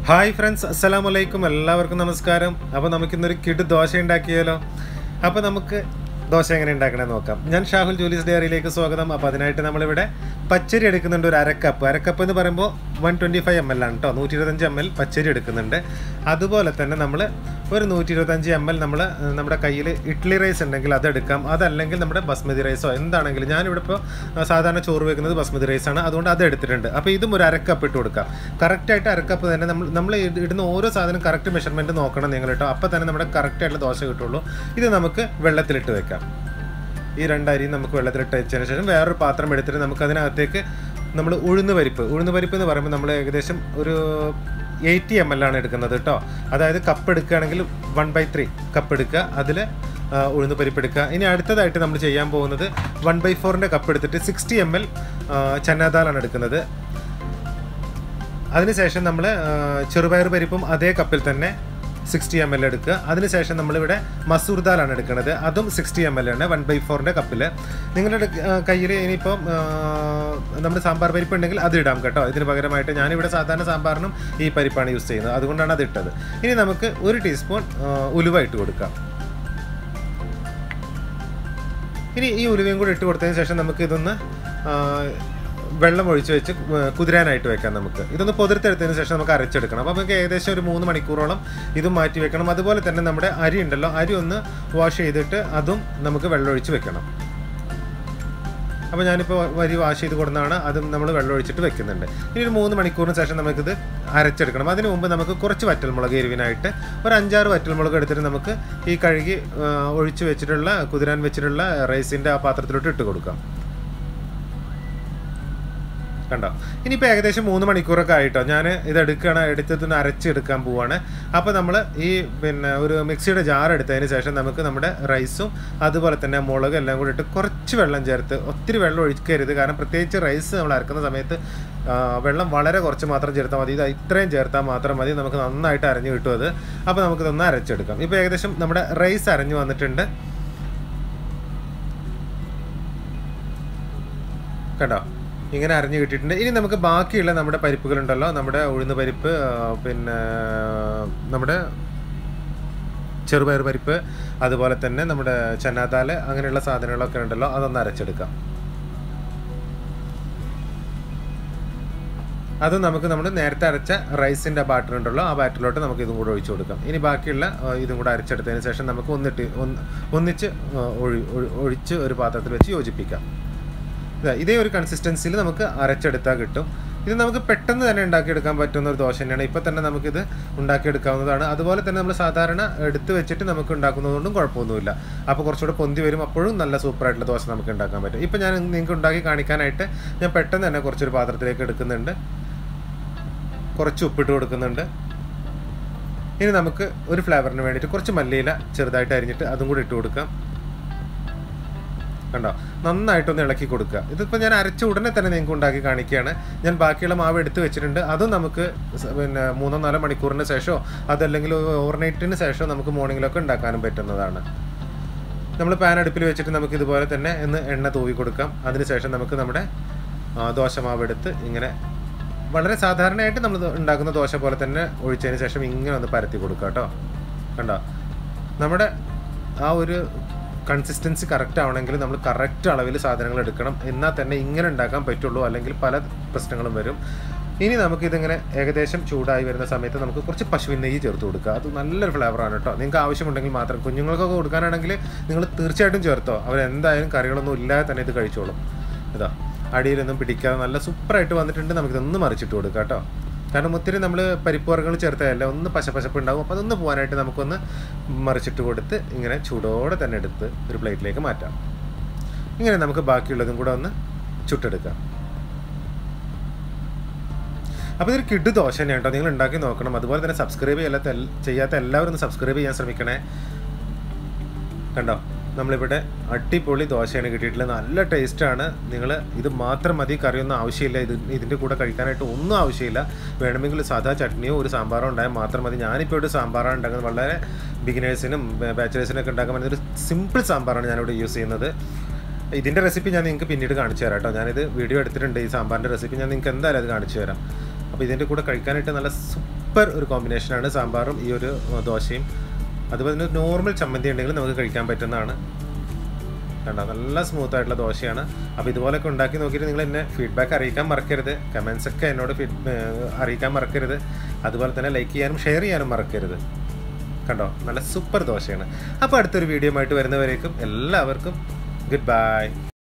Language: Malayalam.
ഹായ് ഫ്രണ്ട്സ്, അസ്സലാമു അലൈക്കും. എല്ലാവർക്കും നമസ്കാരം. അപ്പോൾ നമുക്കിന്നൊരു കിടു ദോശ ഉണ്ടാക്കിയാലോ? അപ്പോൾ നമുക്ക് ദോശ എങ്ങനെ ഉണ്ടാക്കണമെന്ന് നോക്കാം. ഞാൻ ഷാഹുൽ ജൂലീസ് ഡയറിയിലേക്ക് സ്വാഗതം. അപ്പോൾ അതിനായിട്ട് നമ്മളിവിടെ പച്ചരി എടുക്കുന്നുണ്ട്. ഒരു അരക്കപ്പ് എന്ന് പറയുമ്പോൾ 125 ml ആണ് കേട്ടോ. 125 ml പച്ചരി എടുക്കുന്നുണ്ട്. അതുപോലെ തന്നെ നമ്മൾ ഒരു 125 ml നമ്മുടെ കയ്യിൽ ഇഡ്ഡലി റൈസ് ഉണ്ടെങ്കിൽ അതെടുക്കാം. അതല്ലെങ്കിൽ നമ്മുടെ ബസ്മതി റൈസോ എന്താണെങ്കിലും. ഞാനിവിടെ ഇപ്പോൾ സാധാരണ ചോറ് വെക്കുന്നത് ബസ്മതി റൈസാണ്, അതുകൊണ്ട് അത് എടുത്തിട്ടുണ്ട്. അപ്പോൾ ഇതും ഒരു അരക്കപ്പ് ഇട്ട് കൊടുക്കാം. കറക്റ്റായിട്ട് അരക്കപ്പ് തന്നെ നമ്മൾ ഇടുന്ന ഓരോ സാധനം കറക്റ്റ് മെഷർമെൻറ്റ് നോക്കണം നിങ്ങൾ കേട്ടോ. അപ്പോൾ തന്നെ നമ്മുടെ കറക്റ്റായിട്ടുള്ള ദോശ കിട്ടുള്ളൂ. ഇത് നമുക്ക് വെള്ളത്തിലിട്ട് വെക്കാം. ഈ രണ്ടരിയും നമുക്ക് വെള്ളത്തിലിട്ട് വെച്ചതിന് ശേഷം വേറൊരു പാത്രം എടുത്തിട്ട് നമുക്ക് അതിനകത്തേക്ക് നമ്മൾ ഉഴുന്ന് പരിപ്പ് എന്ന് പറയുമ്പോൾ നമ്മൾ ഏകദേശം ഒരു 80 ml ആണ് എടുക്കുന്നത് കേട്ടോ. അതായത് കപ്പ് എടുക്കുകയാണെങ്കിൽ 1/3 കപ്പ് എടുക്കുക, അതിൽ ഉഴുന്ന് പരിപ്പ് എടുക്കുക. ഇനി അടുത്തതായിട്ട് നമ്മൾ ചെയ്യാൻ പോകുന്നത് 1/4 കപ്പ് എടുത്തിട്ട് 60 ml ചന്നാദാലാണ് എടുക്കുന്നത്. അതിനുശേഷം നമ്മൾ ചെറുപയർ പരിപ്പും അതേ കപ്പിൽ തന്നെ 60 ml എടുക്കുക. അതിനുശേഷം നമ്മളിവിടെ മസൂർ ദാലാണ് എടുക്കുന്നത്. അതും 60 ml ആണ് 1/4 കപ്പിൽ. നിങ്ങളുടെ കയ്യിൽ ഇനിയിപ്പം നമ്മുടെ സാമ്പാർ പരിപ്പ് ഉണ്ടെങ്കിൽ അത് ഇടാം കേട്ടോ. ഇതിന് പകരമായിട്ട് ഞാനിവിടെ സാധാരണ സാമ്പാറിനും ഈ പരിപ്പാണ് യൂസ് ചെയ്യുന്നത്, അതുകൊണ്ടാണ് അത് ഇട്ടത്. ഇനി നമുക്ക് 1 ടീസ്പൂൺ ഉലുവ ഇട്ട് കൊടുക്കാം. ഇനി ഈ ഉലുവയും കൂടി ഇട്ട് കൊടുത്തതിന് ശേഷം നമുക്ക് ഇതൊന്ന് വെള്ളം ഒഴിച്ച് വെച്ച് കുതിരാനായിട്ട് വെക്കാം. നമുക്ക് ഇതൊന്ന് പൊതിർത്തെടുത്തതിന് ശേഷം നമുക്ക് അരച്ചെടുക്കണം. അപ്പോൾ നമുക്ക് ഏകദേശം ഒരു 3 മണിക്കൂറോളം ഇതും മാറ്റി വെക്കണം. അതുപോലെ തന്നെ നമ്മുടെ അരി ഉണ്ടല്ലോ, അരി ഒന്ന് വാഷ് ചെയ്തിട്ട് അതും നമുക്ക് വെള്ളം ഒഴിച്ച് വെക്കണം. അപ്പോൾ ഞാനിപ്പോൾ അരി വാഷ് ചെയ്ത് കൊടുക്കുന്നതാണ്, അതും നമ്മൾ വെള്ളം ഒഴിച്ചിട്ട് വെക്കുന്നുണ്ട്. ഇനി ഒരു 3 മണിക്കൂറിന് ശേഷം നമുക്കിത് അരച്ചെടുക്കണം. അതിന് മുമ്പ് നമുക്ക് കുറച്ച് വറ്റൽമുളക് എരിവിനായിട്ട് ഒരു 5-6 വറ്റൽമുളക് എടുത്തിട്ട് നമുക്ക് ഈ കഴുകി ഒഴിച്ച് വെച്ചിട്ടുള്ള കുതിരാൻ വെച്ചിട്ടുള്ള റൈസിൻ്റെ ആ പാത്രത്തിലോട്ട് ഇട്ട് കൊടുക്കാം. കണ്ടോ? ഇനിയിപ്പോൾ ഏകദേശം 3 മണിക്കൂറൊക്കെ ആയിട്ടോ. ഞാൻ എടുത്തിട്ട് അരച്ചെടുക്കാൻ പോവാണ്. അപ്പോൾ നമ്മൾ ഈ ഒരു മിക്സിയുടെ ജാർ എടുത്തതിന് ശേഷം നമുക്ക് നമ്മുടെ റൈസും അതുപോലെ തന്നെ മുളക് എല്ലാം കൂടി ഇട്ട് കുറച്ച് വെള്ളം ചേർത്ത്, ഒത്തിരി വെള്ളം ഒഴിക്കരുത്. കാരണം പ്രത്യേകിച്ച് റൈസ് നമ്മൾ അരക്കുന്ന സമയത്ത് വെള്ളം വളരെ കുറച്ച് മാത്രം ചേർത്താൽ മതി. ഇത് ഇത്രയും ചേർത്താൽ മാത്രം മതി, നമുക്ക് നന്നായിട്ട് അരഞ്ഞു കിട്ടും അത്. അപ്പോൾ നമുക്കിതൊന്ന് അരച്ചെടുക്കാം. ഇപ്പോൾ ഏകദേശം നമ്മുടെ റൈസ് അരഞ്ഞു വന്നിട്ടുണ്ട്. കണ്ടോ? ഇങ്ങനെ അരിഞ്ഞ് കിട്ടിയിട്ടുണ്ട്. ഇനി നമുക്ക് ബാക്കിയുള്ള നമ്മുടെ പരിപ്പുകളുണ്ടല്ലോ, നമ്മുടെ ഉഴുന്ന് പരിപ്പ്, നമ്മുടെ ചെറുപയർ പരിപ്പ്, അതുപോലെ തന്നെ നമ്മുടെ ചന്നാദാൽ, അങ്ങനെയുള്ള സാധനങ്ങളൊക്കെ ഉണ്ടല്ലോ, അതൊന്ന് അരച്ചെടുക്കാം. അത് നമുക്ക് നമ്മൾ നേരത്തെ അരച്ച റൈസിൻ്റെ ബാറ്റർ ഉണ്ടല്ലോ, ആ ബാറ്ററിലോട്ട് നമുക്ക് ഇതും കൂടെ ഒഴിച്ചു കൊടുക്കാം. ഇനി ബാക്കിയുള്ള ഇതും കൂടെ അരച്ചെടുത്തതിന് ശേഷം നമുക്ക് ഒന്നിച്ച് ഒഴിച്ച് ഒരു പാത്രത്തിൽ വെച്ച് യോജിപ്പിക്കാം. ഇതേ ഒരു കൺസിസ്റ്റൻസിയിൽ നമുക്ക് അരച്ചെടുത്താൽ കിട്ടും. ഇത് നമുക്ക് പെട്ടെന്ന് തന്നെ ഉണ്ടാക്കിയെടുക്കാൻ പറ്റുന്ന ഒരു ദോശ തന്നെയാണ്. ഇപ്പോൾ തന്നെ നമുക്കിത് ഉണ്ടാക്കിയെടുക്കാവുന്നതാണ്. അതുപോലെ തന്നെ നമ്മൾ സാധാരണ എടുത്ത് വെച്ചിട്ട് നമുക്ക് ഉണ്ടാക്കുന്നതുകൊണ്ടും കുഴപ്പമൊന്നുമില്ല. അപ്പോൾ കുറച്ചുകൂടെ പൊന്തി വരും, അപ്പോഴും നല്ല സൂപ്പറായിട്ടുള്ള ദോശ നമുക്ക് ഉണ്ടാക്കാൻ പറ്റും. ഇപ്പോൾ ഞാൻ നിങ്ങൾക്ക് ഉണ്ടാക്കി കാണിക്കാനായിട്ട് ഞാൻ പെട്ടെന്ന് തന്നെ കുറച്ചൊരു പാത്രത്തിലേക്ക് എടുക്കുന്നുണ്ട്. കുറച്ച് ഉപ്പിട്ട് കൊടുക്കുന്നുണ്ട്. ഇനി നമുക്ക് ഒരു ഫ്ലേവറിന് വേണ്ടിയിട്ട് കുറച്ച് മല്ലിയില ചെറുതായിട്ട് അരിഞ്ഞിട്ട് അതും കൂടി ഇട്ട് കൊടുക്കാം. കണ്ടോ? നന്നായിട്ടൊന്ന് ഇളക്കി കൊടുക്കുക. ഇതിപ്പോൾ ഞാൻ അരച്ച ഉടനെ തന്നെ നിങ്ങൾക്ക് ഉണ്ടാക്കി കാണിക്കുകയാണ്. ഞാൻ ബാക്കിയുള്ള മാവ് എടുത്ത് വെച്ചിട്ടുണ്ട്. അതും നമുക്ക് 3-4 മണിക്കൂറിന് ശേഷമോ അതല്ലെങ്കിൽ ഓവർനൈറ്റിന് ശേഷം നമുക്ക് മോർണിംഗിലൊക്കെ ഉണ്ടാക്കാനും പറ്റുന്നതാണ്. നമ്മൾ പാൻ അടുപ്പിൽ വെച്ചിട്ട് നമുക്ക് ഇതുപോലെ തന്നെ എണ്ണ തൂവി കൊടുക്കാം. അതിനുശേഷം നമുക്ക് നമ്മുടെ ദോശമാവ് എടുത്ത് ഇങ്ങനെ വളരെ സാധാരണയായിട്ട് നമ്മൾ ഉണ്ടാക്കുന്ന ദോശ പോലെ തന്നെ ഒഴിച്ചതിന് ശേഷം ഇങ്ങനെ ഒന്ന് പരത്തി കൊടുക്കുക കേട്ടോ. കണ്ടോ? നമ്മുടെ ആ ഒരു കൺസിസ്റ്റൻസി കറക്റ്റ് ആവണമെങ്കിൽ നമ്മൾ കറക്റ്റ് അളവിൽ സാധനങ്ങൾ എടുക്കണം. എന്നാൽ തന്നെ ഇങ്ങനെ ഉണ്ടാക്കാൻ പറ്റുള്ളൂ, അല്ലെങ്കിൽ പല പ്രശ്നങ്ങളും വരും. ഇനി നമുക്കിതിങ്ങനെ ഏകദേശം ചൂടായി വരുന്ന സമയത്ത് നമുക്ക് കുറച്ച് പശുവിൻ നെയ്യ് ചേർത്ത് കൊടുക്കുക. അത് നല്ലൊരു ഫ്ലേവറാണ് കേട്ടോ. നിങ്ങൾക്ക് ആവശ്യമുണ്ടെങ്കിൽ മാത്രം. കുഞ്ഞുങ്ങൾക്കൊക്കെ കൊടുക്കാനാണെങ്കിൽ നിങ്ങൾ തീർച്ചയായിട്ടും ചേർത്തോ. അവരെന്തായാലും കറികളൊന്നും ഇല്ലാതെ തന്നെ ഇത് കഴിച്ചോളും. ഇതാ അടിയിലൊന്നും പിടിക്കാതെ നല്ല സൂപ്പറായിട്ട് വന്നിട്ടുണ്ട്. നമുക്കിതൊന്ന് മറിച്ചിട്ട് കൊടുക്കാം കേട്ടോ. കാരണം ഒത്തിരി നമ്മൾ പരിപ്പ് വർഗ്ഗങ്ങൾ ചേർത്തതല്ല, ഒന്ന് പശപ്പശപ്പ് ഉണ്ടാകും. അപ്പോൾ അതൊന്ന് പോകാനായിട്ട് നമുക്കൊന്ന് മറിച്ചിട്ട് കൊടുത്ത് ഇങ്ങനെ ചൂടോടെ തന്നെ എടുത്ത് ഒരു പ്ലേറ്റിലേക്ക് മാറ്റാം. ഇങ്ങനെ നമുക്ക് ബാക്കിയുള്ളതും കൂടെ ഒന്ന് ചുട്ടെടുക്കാം. അപ്പോൾ ഇതൊരു കിടു ദോശ തന്നെയാണ് കേട്ടോ. നിങ്ങൾ ഉണ്ടാക്കി നോക്കണം. അതുപോലെ തന്നെ സബ്സ്ക്രൈബ് ചെയ്യാത്ത എല്ലാവരും ഒന്ന് സബ്സ്ക്രൈബ് ചെയ്യാൻ ശ്രമിക്കണേ. കണ്ടോ? നമ്മളിവിടെ അടിപൊളി ദോശയാണ് കിട്ടിയിട്ടുള്ളത്. നല്ല ടേസ്റ്റാണ്. നിങ്ങൾ ഇത് മാത്രം മതി, കറിയൊന്നും ആവശ്യമില്ല. ഇതിൻ്റെ കൂടെ കഴിക്കാനായിട്ട് ഒന്നും ആവശ്യമില്ല. വേണമെങ്കിൽ സാധാ ചട്നിയോ ഒരു സാമ്പാറോ ഉണ്ടായാൽ മാത്രം മതി. ഞാനിപ്പോൾ ഇവിടെ സാമ്പാറാണ് ഉണ്ടാക്കുന്നത്. വളരെ ബിഗിനേഴ്സിനും ബാച്ചിലേഴ്സിനൊക്കെ ഉണ്ടാക്കാൻ പറ്റുന്ന ഒരു സിമ്പിൾ സാമ്പാറാണ് ഞാനിവിടെ യൂസ് ചെയ്യുന്നത്. ഇതിൻ്റെ റെസിപ്പി ഞാൻ നിങ്ങൾക്ക് പിന്നീട് കാണിച്ചു തരാം കേട്ടോ. ഞാനിത് വീഡിയോ എടുത്തിട്ടുണ്ട്. ഈ സാമ്പാറിൻ്റെ റെസിപ്പി ഞാൻ നിങ്ങൾക്ക് എന്തായാലും അത് കാണിച്ചു തരാം. അപ്പോൾ ഇതിൻ്റെ കൂടെ കഴിക്കാനായിട്ട് നല്ല സൂപ്പർ ഒരു കോമ്പിനേഷനാണ് സാമ്പാറും ഈ ഒരു ദോശയും. അതുപോലെ തന്നെ നോർമൽ ചമ്മന്തി ഉണ്ടെങ്കിൽ നമുക്ക് കഴിക്കാൻ പറ്റുന്നതാണ്. കണ്ടോ, നല്ല സ്മൂത്ത് ആയിട്ടുള്ള ദോശയാണ്. അപ്പോൾ ഇതുപോലൊക്കെ ഉണ്ടാക്കി നോക്കിയിട്ട് നിങ്ങൾ എന്നെ ഫീഡ്ബാക്ക് അറിയിക്കാൻ മറക്കരുത്. കമൻസൊക്കെ എന്നോട് അറിയിക്കാൻ മറക്കരുത്. അതുപോലെ തന്നെ ലൈക്ക് ചെയ്യാനും ഷെയർ ചെയ്യാനും മറക്കരുത്. കണ്ടോ, നല്ല സൂപ്പർ ദോശയാണ്. അപ്പോൾ അടുത്തൊരു വീഡിയോ ആയിട്ട് വരുന്നവരേക്കും എല്ലാവർക്കും ഗുഡ് ബൈ.